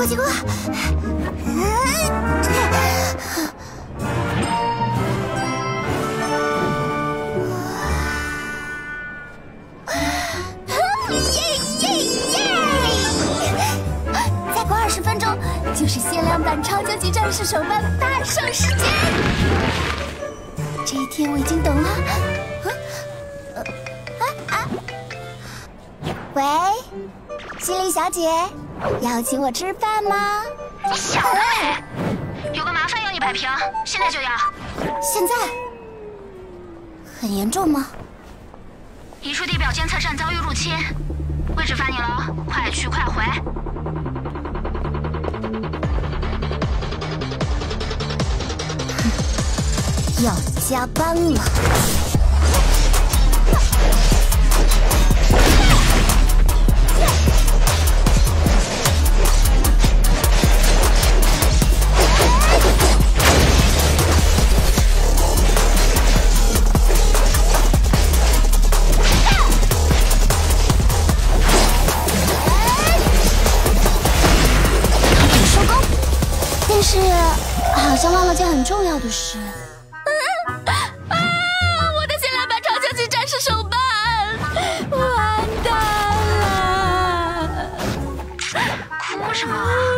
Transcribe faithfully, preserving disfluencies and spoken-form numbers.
过去过。再过二十分钟就是限量版超究极战士手办大赏时间。这一天我已经等了。啊啊啊！喂，心灵小姐，邀请我吃饭吗？ 你小子嘞！有个麻烦要你摆平，现在就要。 现在？很严重吗？ 一处地表监测站遭遇入侵，位置发你了，快去快回。 要加班了。收工，但是好像忘了件很重要的事。 哭什么？